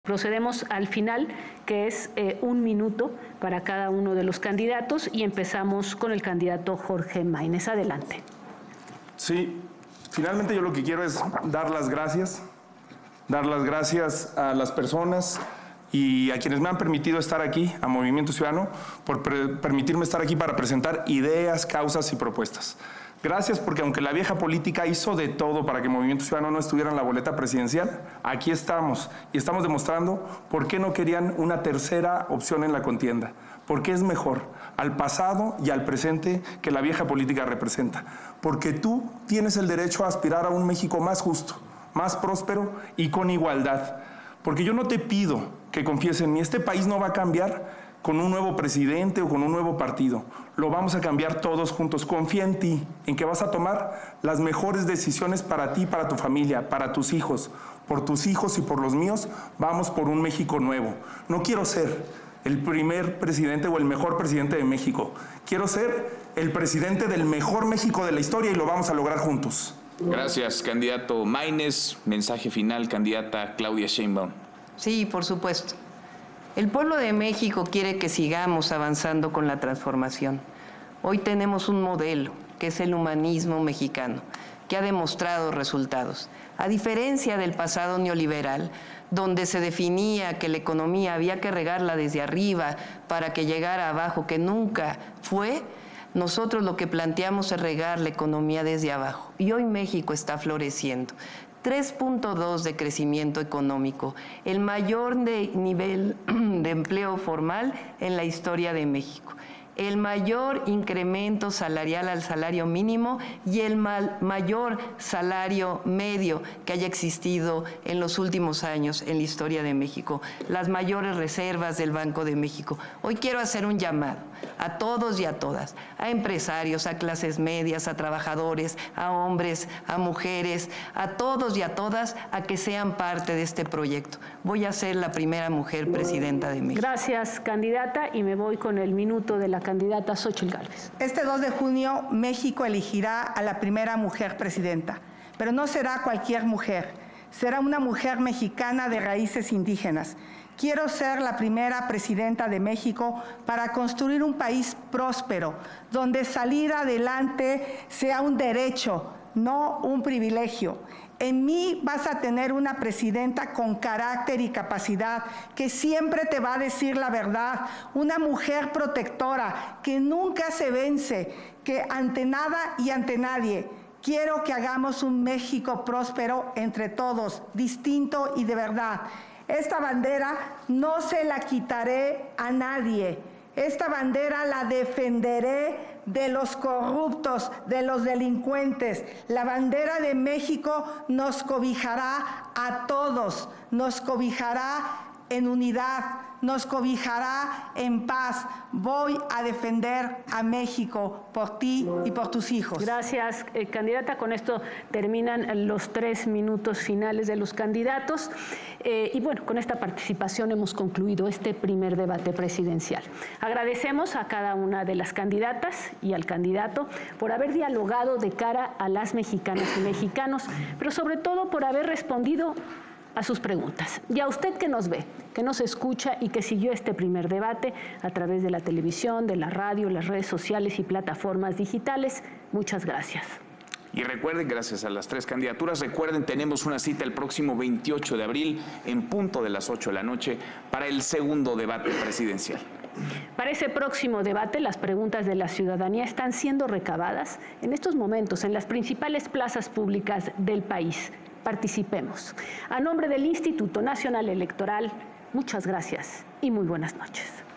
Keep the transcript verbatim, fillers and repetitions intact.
Procedemos al final, que es eh, un minuto para cada uno de los candidatos, y empezamos con el candidato Jorge Maínez. Adelante. Sí, finalmente yo lo que quiero es dar las gracias, dar las gracias a las personas y a quienes me han permitido estar aquí, a Movimiento Ciudadano, por permitirme estar aquí para presentar ideas, causas y propuestas. Gracias porque aunque la vieja política hizo de todo para que Movimiento Ciudadano no estuviera en la boleta presidencial, aquí estamos y estamos demostrando por qué no querían una tercera opción en la contienda. Porque es mejor al pasado y al presente que la vieja política representa. Porque tú tienes el derecho a aspirar a un México más justo, más próspero y con igualdad. Porque yo no te pido que confíes en mí. Este país no va a cambiar con un nuevo presidente o con un nuevo partido. Lo vamos a cambiar todos juntos. Confía en ti, en que vas a tomar las mejores decisiones para ti, para tu familia, para tus hijos. Por tus hijos y por los míos, vamos por un México nuevo. No quiero ser el primer presidente o el mejor presidente de México. Quiero ser el presidente del mejor México de la historia y lo vamos a lograr juntos. Gracias, candidato Maínez. Mensaje final, candidata Claudia Sheinbaum. Sí, por supuesto. El pueblo de México quiere que sigamos avanzando con la transformación. Hoy tenemos un modelo, que es el humanismo mexicano, que ha demostrado resultados. A diferencia del pasado neoliberal, donde se definía que la economía había que regarla desde arriba para que llegara abajo, que nunca fue, nosotros lo que planteamos es regar la economía desde abajo. Y hoy México está floreciendo. tres punto dos de crecimiento económico, el mayor de nivel de empleo formal en la historia de México, el mayor incremento salarial al salario mínimo y el mal, mayor salario medio que haya existido en los últimos años en la historia de México, las mayores reservas del Banco de México. Hoy quiero hacer un llamado a todos y a todas, a empresarios, a clases medias, a trabajadores, a hombres, a mujeres, a todos y a todas, a que sean parte de este proyecto. Voy a ser la primera mujer presidenta de México. Gracias, candidata, y me voy con el minuto de la candidata Xóchitl Gálvez. Este dos de junio, México elegirá a la primera mujer presidenta, pero no será cualquier mujer, será una mujer mexicana de raíces indígenas. Quiero ser la primera presidenta de México para construir un país próspero, donde salir adelante sea un derecho, no un privilegio. En mí vas a tener una presidenta con carácter y capacidad, que siempre te va a decir la verdad, una mujer protectora, que nunca se vence, que ante nada y ante nadie. Quiero que hagamos un México próspero entre todos, distinto y de verdad. Esta bandera no se la quitaré a nadie. Esta bandera la defenderé de los corruptos, de los delincuentes. La bandera de México nos cobijará a todos, nos cobijará en unidad, nos cobijará en paz. Voy a defender a México por ti y por tus hijos. Gracias, eh, candidata. Con esto terminan los tres minutos finales de los candidatos. Eh, y bueno, con esta participación hemos concluido este primer debate presidencial. Agradecemos a cada una de las candidatas y al candidato por haber dialogado de cara a las mexicanas y mexicanos, pero sobre todo por haber respondido a sus preguntas. Y a usted que nos ve, que nos escucha y que siguió este primer debate a través de la televisión, de la radio, las redes sociales y plataformas digitales, muchas gracias. Y recuerden, gracias a las tres candidaturas, recuerden, tenemos una cita el próximo veintiocho de abril en punto de las ocho de la noche para el segundo debate presidencial. Para ese próximo debate, las preguntas de la ciudadanía están siendo recabadas en estos momentos en las principales plazas públicas del país. Participemos. A nombre del Instituto Nacional Electoral, muchas gracias y muy buenas noches.